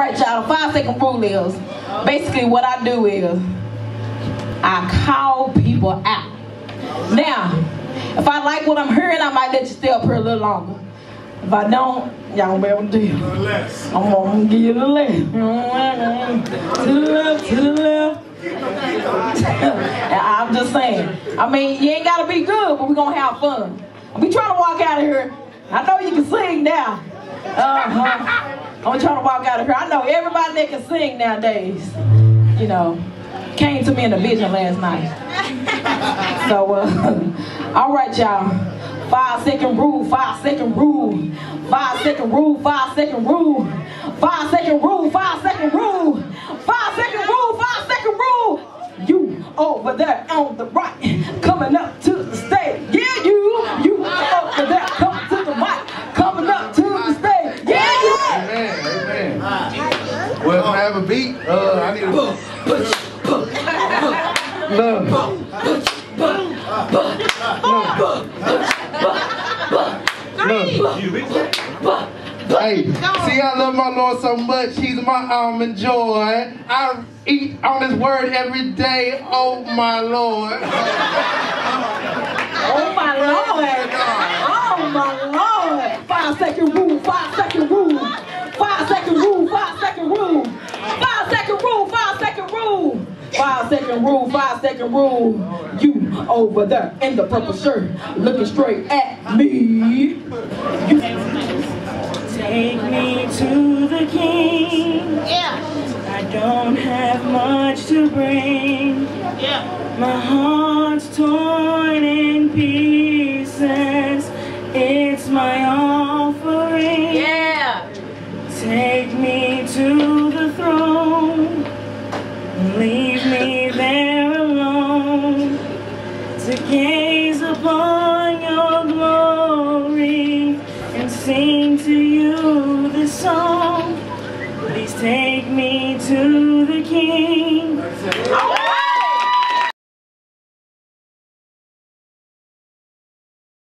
right, y'all. 5-second rule is basically what I do is I call people out. Now, if I like what I'm hearing, I might let you stay up here a little longer. If I don't, y'all gonna be able to do it. I'm gonna give you the left. To the left, to the left. I'm just saying. I mean, you ain't gotta be good, but we're gonna have fun. We trying to walk out of here. I know you can sing now. I'm trying to walk out of here. I know everybody that can sing nowadays, you know, came to me in a vision last night. So, all right, y'all. 5-second rule, 5-second rule, 5-second rule, 5-second rule, 5-second rule, 5-second rule, 5-second rule, 5-second rule. You over there on the right, coming up to the stage. Yeah, you over there, coming to the mic, coming up to the stage. Yeah, you. Amen, amen. Well, if I have a beat, I need a Hey, see, I love my Lord so much. He's my almond joy. I eat on His word every day. Oh my Lord. Oh my Lord. Oh my Lord. 5-second rule, 5-second rule, 5-second rule, 5-second rule, 5-second rule, 5-second rule. 5-second rule, 5-second rule. You over there in the purple shirt, looking straight at me. Take me to the King. Yeah. I don't have much to bring. Yeah. My heart's torn in pieces. It's my offering. Yeah. Take me to the throne. Leave me there alone to gaze upon your glory and sing to you this song. Please take me to the King.